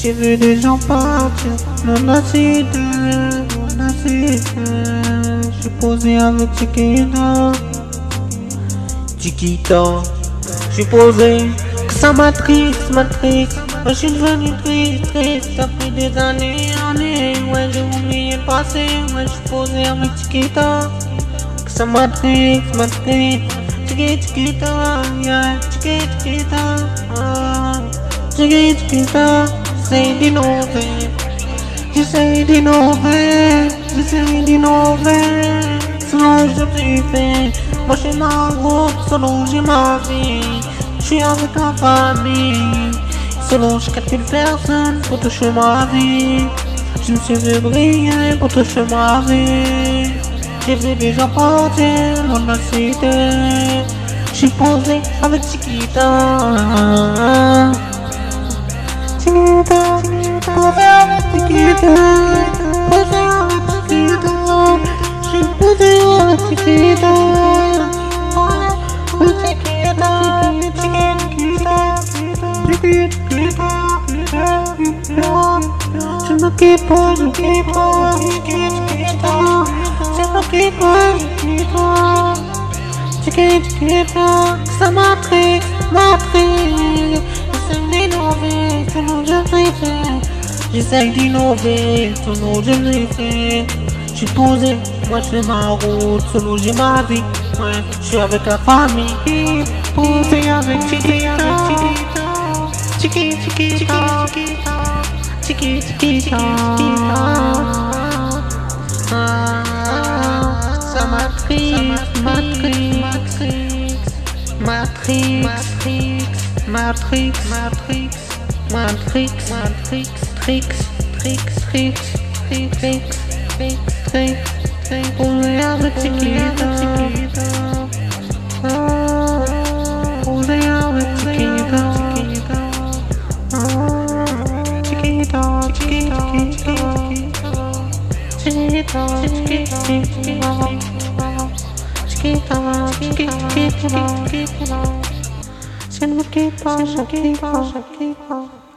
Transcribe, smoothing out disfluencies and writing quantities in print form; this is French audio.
J'ai vu des gens partir dans la cité, dans la cité. J'suis posé avec Chiquita, Chiquita. J'suis posé, que ça m'attriste, m'attriste. Moi j'suis devenu triste, triste. Ça fait des années, années. Ouais, j'ai oublié le passé. Ouais, j'suis posé avec Chiquita, que ça m'attriste, m'attriste. Chiquita, yeah, Chiquita, ah. Chiquita, j'essaie d'innover, j'essaie d'innover, j'essaie d'innover. Selon je suis fait, moi j'ai ma route, selon j'ai ma vie. J'suis avec la famille, selon je calcule personne pour toucher ma vie. Je me suis vu briller pour toucher ma vie. J'ai vu des gens partir dans la cité. J'suis posé avec Chiquita, Chiquita, posé avec Chiquita, posé avec Chiquita. J'suis posé avec Chiquita, Chiquita, Chiquita, je me quitte pas, je me quitte pas, Chiquita, je me quitte pas, Chiquita, ça m'intrigue, m'intrigue. J'essaie d'innover, selon je l'ai fait. J'essaie d'innover, selon je l'ai fait. J'suis posé, moi j'fais ma route, selon j'ai ma vie. Ouais, j'suis avec la famille, posé avec Chiquita, Chiquita, Chiquita. Ça m'attriste, Matrix, Matrix, Matrix, Matrix, Matrix, Matrix, Trix, Trix, Trix, Trix, Trix, Trix, posé avec Chiquita, posé avec Chiquita, Chiquita, Chiquita, Chiquita, Chiquita, Chiquita, Chiquita, Chiquita, Chiquita.